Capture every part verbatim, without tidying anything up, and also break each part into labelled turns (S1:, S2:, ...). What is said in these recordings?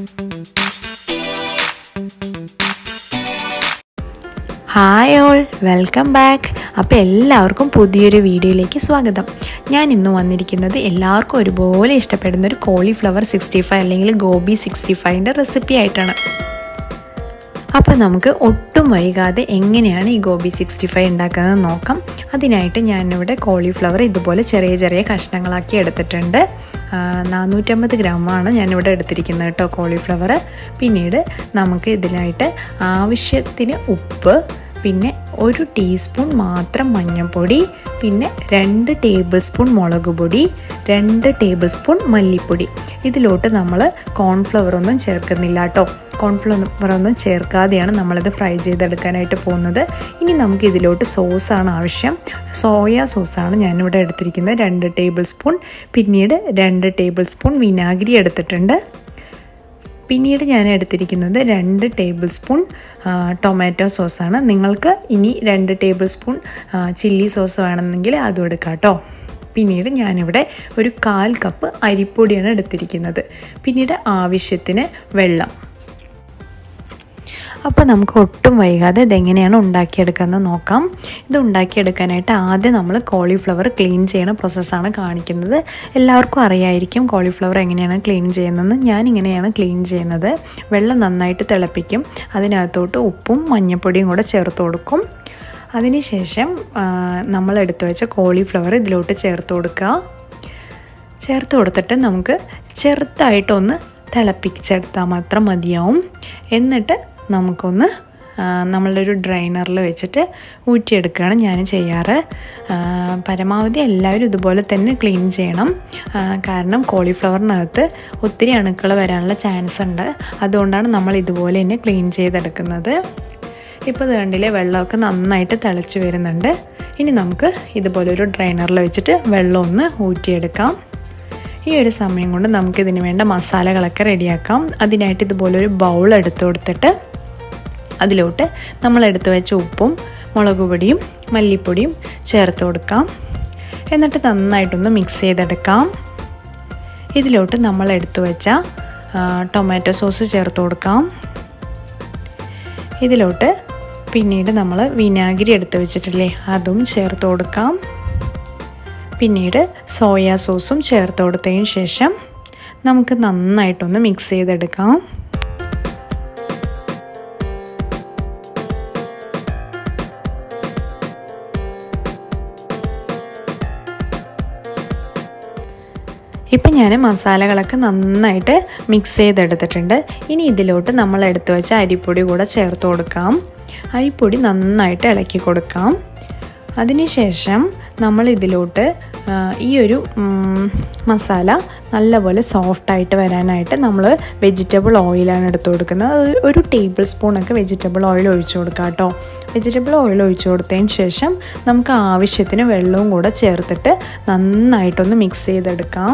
S1: Hi all, welcome back. അപ്പോൾ എല്ലാവർക്കും പുതിയൊരു വീഡിയോയിലേക്ക് സ്വാഗതം. ഞാൻ ഇന്ന് വന്നിരിക്കുന്നത് എല്ലാവർക്കും ഒരുപോലെ ഇഷ്ടപ്പെടുന്ന ഒരു കോളിഫ്ലവർ സിക്സ്റ്റി ഫൈവ് അല്ലെങ്കിൽ ഗോബി സിക്സ്റ്റി ഫൈവിൻ്റെ റെസിപ്പി ആയിട്ടാണ്. അപ്പോൾ നമുക്ക് ഒട്ടും വൈകാതെ എങ്ങനെയാണ് ഈ ഗോബി സിക്സ്റ്റി ഫൈവ് ഉണ്ടാക്കുന്നത് നോക്കാം. അതിനായിട്ട് ഞാനിവിടെ കോളിഫ്ലവർ ഇതുപോലെ ചെറിയ ചെറിയ കഷ്ണങ്ങളാക്കി എടുത്തിട്ടുണ്ട്. നാനൂറ്റമ്പത് ഗ്രാമാണ് ഞാനിവിടെ എടുത്തിരിക്കുന്നത് കേട്ടോ കോളിഫ്ലവർ. പിന്നീട് നമുക്ക് ഇതിനായിട്ട് ആവശ്യത്തിന് ഉപ്പ്, പിന്നെ ഒരു ടീസ്പൂൺ മാത്രം മഞ്ഞൾപ്പൊടി, പിന്നെ രണ്ട് ടേബിൾ സ്പൂൺ മുളക് പൊടി, രണ്ട് ടേബിൾ സ്പൂൺ മല്ലിപ്പൊടി. ഇതിലോട്ട് നമ്മൾ കോൺഫ്ലവർ ഒന്നും ചേർക്കുന്നില്ല കേട്ടോ. കോൺഫ്ലവർ ഒന്നും ചേർക്കാതെയാണ് നമ്മളിത് ഫ്രൈ ചെയ്തെടുക്കാനായിട്ട് പോകുന്നത്. ഇനി നമുക്ക് ഇതിലോട്ട് സോസാണ് ആവശ്യം. സോയ സോസാണ് ഞാനിവിടെ എടുത്തിരിക്കുന്നത്, രണ്ട് ടേബിൾ സ്പൂൺ. പിന്നീട് രണ്ട് ടേബിൾ സ്പൂൺ വിനാഗിരി എടുത്തിട്ടുണ്ട്. പിന്നീട് ഞാൻ എടുത്തിരിക്കുന്നത് രണ്ട് ടേബിൾ സ്പൂൺ ടൊമാറ്റോ സോസാണ്. നിങ്ങൾക്ക് ഇനി രണ്ട് ടേബിൾ സ്പൂൺ ചില്ലി സോസ് വേണമെങ്കിൽ അതും എടുക്കാം കേട്ടോ. പിന്നീട് ഞാനിവിടെ ഒരു കാൽ കപ്പ് അരിപ്പൊടിയാണ് എടുത്തിരിക്കുന്നത്. പിന്നീട് ആവശ്യത്തിന് വെള്ളം. അപ്പോൾ നമുക്ക് ഒട്ടും വൈകാതെ ഇതെങ്ങനെയാണ് ഉണ്ടാക്കിയെടുക്കുന്നത് നോക്കാം. ഇത് ഉണ്ടാക്കിയെടുക്കാനായിട്ട് ആദ്യം നമ്മൾ കോളിഫ്ലവർ ക്ലീൻ ചെയ്യുന്ന പ്രോസസ്സാണ് കാണിക്കുന്നത്. എല്ലാവർക്കും അറിയായിരിക്കും കോളിഫ്ലവർ എങ്ങനെയാണ് ക്ലീൻ ചെയ്യുന്നതെന്ന്. ഞാനിങ്ങനെയാണ് ക്ലീൻ ചെയ്യുന്നത്. വെള്ളം നന്നായിട്ട് തിളപ്പിക്കും. അതിനകത്തോട്ട് ഉപ്പും മഞ്ഞൾപ്പൊടിയും കൂടെ ചേർത്ത് കൊടുക്കും. അതിനുശേഷം നമ്മൾ എടുത്തു വെച്ച കോളിഫ്ലവർ ഇതിലോട്ട് ചേർത്ത് കൊടുക്കുക. ചേർത്ത് കൊടുത്തിട്ട് നമുക്ക് ചെറുതായിട്ടൊന്ന് തിളപ്പിച്ചെടുത്താൽ മാത്രം മതിയാവും. എന്നിട്ട് നമുക്കൊന്ന് നമ്മളൊരു ഡ്രൈനറിൽ വെച്ചിട്ട് ഊറ്റിയെടുക്കുകയാണ് ഞാൻ ചെയ്യാറ്. പരമാവധി എല്ലാവരും ഇതുപോലെ തന്നെ ക്ലീൻ ചെയ്യണം. കാരണം കോളിഫ്ലവറിനകത്ത് ഒത്തിരി അണുക്കൾ വരാനുള്ള ചാൻസ് ഉണ്ട്. അതുകൊണ്ടാണ് നമ്മൾ ഇതുപോലെ തന്നെ ക്ലീൻ ചെയ്തെടുക്കുന്നത്. ഇപ്പോൾ ഇത് കണ്ടില്ലേ, വെള്ളമൊക്കെ നന്നായിട്ട് തിളച്ച് വരുന്നുണ്ട്. ഇനി നമുക്ക് ഇതുപോലൊരു ഡ്രൈനറിൽ വെച്ചിട്ട് വെള്ളം ഒന്ന് ഊറ്റിയെടുക്കാം. ഈ ഒരു സമയം കൊണ്ട് നമുക്കിതിന് വേണ്ട മസാലകളൊക്കെ റെഡിയാക്കാം. അതിനായിട്ട് ഇതുപോലൊരു ബൗൾ എടുത്ത് കൊടുത്തിട്ട് അതിലോട്ട് നമ്മൾ എടുത്തു വെച്ച ഉപ്പും മുളക് പൊടിയും മല്ലിപ്പൊടിയും ചേർത്ത് കൊടുക്കാം. എന്നിട്ട് നന്നായിട്ടൊന്ന് മിക്സ് ചെയ്തെടുക്കാം. ഇതിലോട്ട് നമ്മൾ എടുത്തു വെച്ച ടൊമാറ്റോ സോസ് ചേർത്ത് കൊടുക്കാം. ഇതിലോട്ട് പിന്നീട് നമ്മൾ വിനാഗിരി എടുത്ത് വെച്ചിട്ടില്ലേ, അതും ചേർത്ത് കൊടുക്കാം. പിന്നീട് സോയ സോസും ചേർത്ത് കൊടുത്തതിന് ശേഷം നമുക്ക് നന്നായിട്ടൊന്ന് മിക്സ് ചെയ്തെടുക്കാം. ഇപ്പം ഞാൻ മസാലകളൊക്കെ നന്നായിട്ട് മിക്സ് ചെയ്തെടുത്തിട്ടുണ്ട്. ഇനി ഇതിലോട്ട് നമ്മൾ എടുത്തു വെച്ച അരിപ്പൊടി കൂടെ ചേർത്ത് കൊടുക്കാം. അരിപ്പൊടി നന്നായിട്ട് ഇളക്കി കൊടുക്കാം. അതിനുശേഷം നമ്മൾ ഇതിലോട്ട് ഈ ഒരു മസാല നല്ലപോലെ സോഫ്റ്റായിട്ട് വരാനായിട്ട് നമ്മൾ വെജിറ്റബിൾ ഓയിലാണ് എടുത്ത് കൊടുക്കുന്നത്. അത് ഒരു ടേബിൾ സ്പൂണൊക്കെ വെജിറ്റബിൾ ഓയിൽ ഒഴിച്ചു കൊടുക്കാം കേട്ടോ. വെജിറ്റബിൾ ഓയിൽ ഒഴിച്ചു കൊടുത്തതിന് ശേഷം നമുക്ക് ആവശ്യത്തിന് വെള്ളവും കൂടെ ചേർത്തിട്ട് നന്നായിട്ടൊന്ന് മിക്സ് ചെയ്തെടുക്കാം.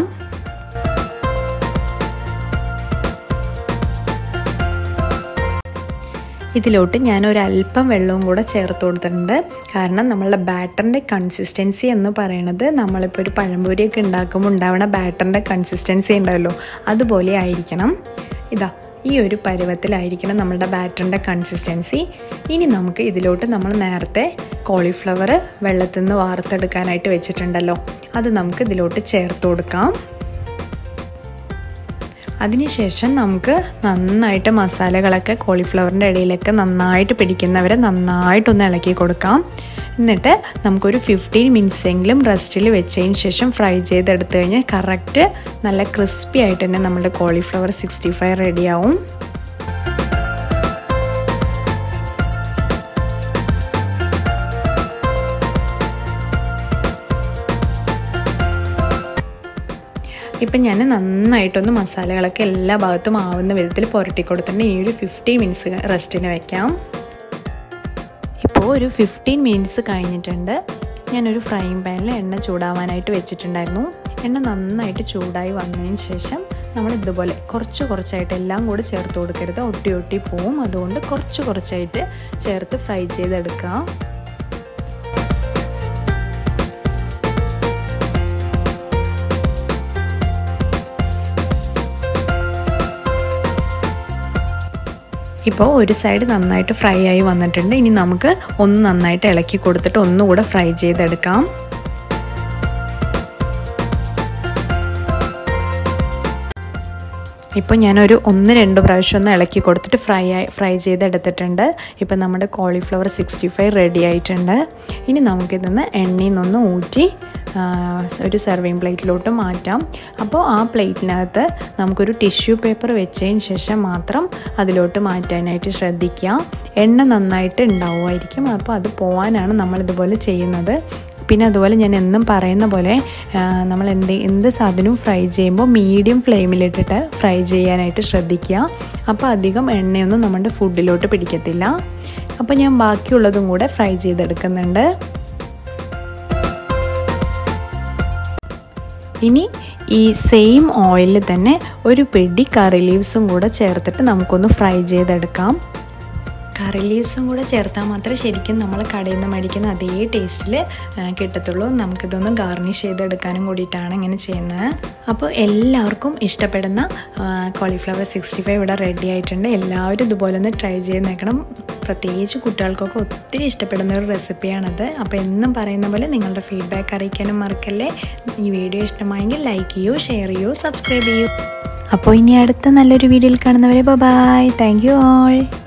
S1: ഇതിലോട്ട് ഞാൻ ഒരല്പം വെള്ളവും കൂടെ ചേർത്ത് കൊടുത്തിട്ടുണ്ട്. കാരണം നമ്മളുടെ ബാറ്ററിൻ്റെ കൺസിസ്റ്റൻസി എന്ന് പറയുന്നത് നമ്മളിപ്പോൾ ഒരു പഴംപൊരിയൊക്കെ ഉണ്ടാക്കുമ്പോൾ ഉണ്ടാവുന്ന ബാറ്ററിൻ്റെ കൺസിസ്റ്റൻസി ഉണ്ടല്ലോ, അതുപോലെ ആയിരിക്കണം. ഇതാ ഈ ഒരു പരുവത്തിലായിരിക്കണം നമ്മളുടെ ബാറ്ററിൻ്റെ കൺസിസ്റ്റൻസി. ഇനി നമുക്ക് ഇതിലോട്ട് നമ്മൾ നേരത്തെ കോളിഫ്ലവർ വെള്ളത്തിൽ നിന്ന് വാർത്തെടുക്കാനായിട്ട് വെച്ചിട്ടുണ്ടല്ലോ, അത് നമുക്ക് ഇതിലോട്ട് ചേർത്ത് കൊടുക്കാം. അതിനുശേഷം നമുക്ക് നന്നായിട്ട് മസാലകളൊക്കെ കോളിഫ്ലവറിൻ്റെ ഇടയിലൊക്കെ നന്നായിട്ട് പിടിക്കുന്നവരെ നന്നായിട്ടൊന്ന് ഇളക്കി കൊടുക്കാം. എന്നിട്ട് നമുക്കൊരു ഫിഫ്റ്റീൻ മിനിറ്റ്സ് എങ്കിലും റെസ്റ്റിൽ വെച്ചതിന് ശേഷം ഫ്രൈ ചെയ്തെടുത്തു കഴിഞ്ഞാൽ കറക്റ്റ് നല്ല ക്രിസ്പി ആയിട്ട് തന്നെ നമ്മുടെ കോളിഫ്ലവർ സിക്സ്റ്റി ഫൈവ് റെഡിയാവും. ഇപ്പം ഞാൻ നന്നായിട്ടൊന്ന് മസാലകളൊക്കെ എല്ലാ ഭാഗത്തും ആവുന്ന വിധത്തിൽ പുരട്ടി കൊടുത്തിട്ട് ഈ ഒരു ഫിഫ്റ്റീൻ മിനിറ്റ്സ് റെസ്റ്റിന് വയ്ക്കാം. ഇപ്പോൾ ഒരു ഫിഫ്റ്റീൻ മിനിറ്റ്സ് കഴിഞ്ഞിട്ടുണ്ട്. ഞാനൊരു ഫ്രൈങ് പാനിൽ എണ്ണ ചൂടാവാനായിട്ട് വെച്ചിട്ടുണ്ടായിരുന്നു. എണ്ണ നന്നായിട്ട് ചൂടായി വന്നതിന് ശേഷം നമ്മൾ ഇതുപോലെ കുറച്ച് കുറച്ചായിട്ട് എല്ലാം കൂടി ചേർത്ത് കൊടുക്കരുത്, ഒട്ടി ഒട്ടി പോവും. അതുകൊണ്ട് കുറച്ച് കുറച്ചായിട്ട് ചേർത്ത് ഫ്രൈ ചെയ്തെടുക്കാം. ഇപ്പോൾ ഒരു സൈഡ് നന്നായിട്ട് ഫ്രൈ ആയി വന്നിട്ടുണ്ട്. ഇനി നമുക്ക് ഒന്ന് നന്നായിട്ട് ഇളക്കി കൊടുത്തിട്ട് ഒന്നുകൂടെ ഫ്രൈ ചെയ്തെടുക്കാം. ഇപ്പോൾ ഞാനൊരു ഒന്ന് രണ്ട് പ്രാവശ്യം ഒന്ന് ഇളക്കി കൊടുത്തിട്ട് ഫ്രൈ ആയി ഫ്രൈ ചെയ്തെടുത്തിട്ടുണ്ട്. ഇപ്പം നമ്മുടെ കോളിഫ്ലവർ സിക്സ്റ്റി ഫൈവ് റെഡി ആയിട്ടുണ്ട്. ഇനി നമുക്കിതൊന്ന് എണ്ണയിൽ നിന്നൊന്ന് ഊറ്റി ഒരു സെർവിങ് പ്ലേറ്റിലോട്ട് മാറ്റാം. അപ്പോൾ ആ പ്ലേറ്റിനകത്ത് നമുക്കൊരു ടിഷ്യൂ പേപ്പർ വെച്ചതിന് ശേഷം മാത്രം അതിലോട്ട് മാറ്റാനായിട്ട് ശ്രദ്ധിക്കുക. എണ്ണ നന്നായിട്ട് ഉണ്ടാവുമായിരിക്കും, അപ്പോൾ അത് പോകാനാണ് നമ്മളിതുപോലെ ചെയ്യുന്നത്. പിന്നെ അതുപോലെ ഞാൻ എന്നും പറയുന്ന പോലെ നമ്മൾ എന്ത് എന്ത് സാധനവും ഫ്രൈ ചെയ്യുമ്പോൾ മീഡിയം ഫ്ലെയിമിലിട്ടിട്ട് ഫ്രൈ ചെയ്യാനായിട്ട് ശ്രദ്ധിക്കുക. അപ്പോൾ അധികം എണ്ണയൊന്നും നമ്മുടെ ഫുഡിലോട്ട് പിടിക്കത്തില്ല. അപ്പോൾ ഞാൻ ബാക്കിയുള്ളതും കൂടെ ഫ്രൈ ചെയ്തെടുക്കുന്നുണ്ട്. ഇനി ഈ സെയിം ഓയിലിൽ തന്നെ ഒരു പിടി കറി ലീവ്സും കൂടെ ചേർത്തിട്ട് നമുക്കൊന്ന് ഫ്രൈ ചെയ്തെടുക്കാം. കറി ലീവ്സും കൂടെ ചേർത്താൽ മാത്രമേ ശരിക്കും നമ്മൾ കടയിൽ നിന്ന് മേടിക്കുന്ന അതേ ടേസ്റ്റിൽ കിട്ടത്തുള്ളൂ. നമുക്കിതൊന്ന് ഗാർണിഷ് ചെയ്തെടുക്കാനും കൂടിയിട്ടാണ് ഇങ്ങനെ ചെയ്യുന്നത്. അപ്പോൾ എല്ലാവർക്കും ഇഷ്ടപ്പെടുന്ന കോളിഫ്ലവർ സിക്സ്റ്റി ഫൈവ് ഇവിടെ റെഡി ആയിട്ടുണ്ട്. എല്ലാവരും ഇതുപോലെ ഒന്ന് ട്രൈ ചെയ്ത് നോക്കണം. പ്രത്യേകിച്ച് കുട്ടികൾക്കൊക്കെ ഒത്തിരി ഇഷ്ടപ്പെടുന്ന ഒരു റെസിപ്പിയാണത്. അപ്പോൾ എന്നും പറയുന്ന പോലെ നിങ്ങളുടെ ഫീഡ്ബാക്ക് അറിയിക്കാനും മറക്കല്ലേ. ഈ വീഡിയോ ഇഷ്ടമായെങ്കിൽ ലൈക്ക് ചെയ്യൂ, ഷെയർ ചെയ്യൂ, സബ്സ്ക്രൈബ് ചെയ്യൂ. അപ്പോൾ ഇനി അടുത്ത നല്ലൊരു വീഡിയോയിൽ കാണുന്നവരെ ബൈ. Thank you all.